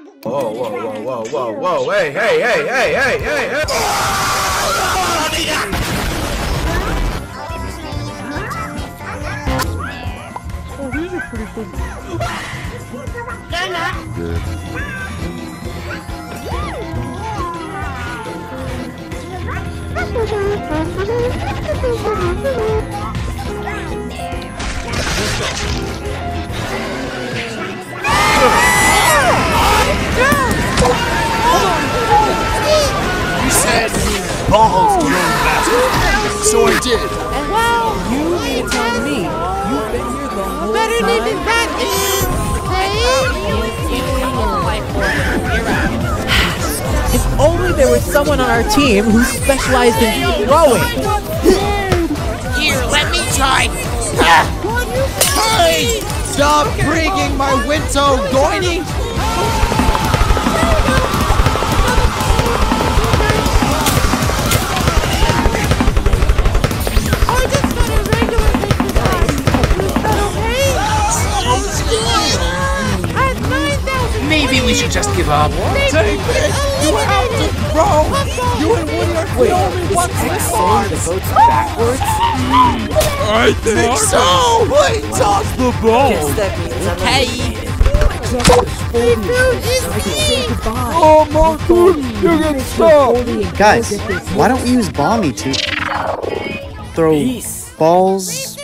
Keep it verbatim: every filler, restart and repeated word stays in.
Whoa, whoa, whoa, whoa, whoa, whoa, hey, hey, hey, hey, hey, hey, hey! Oh, these are pretty cool. Good. You said balls to learn basketball, so I did. And well, you mean to tell me you've been here the whole better time? Better than that is, if only there was someone on our team who specialized in throwing. Here, let me try. Hey! Stop bringing my window, Goiny! Maybe we should just give up. David, you have to throw! You and Woody are the only ones that are! The boat's backwards? I think so! Wait, toss the ball! Hey! Oh, Marco! You get stuck! Guys, why don't we use Balmy to throw balls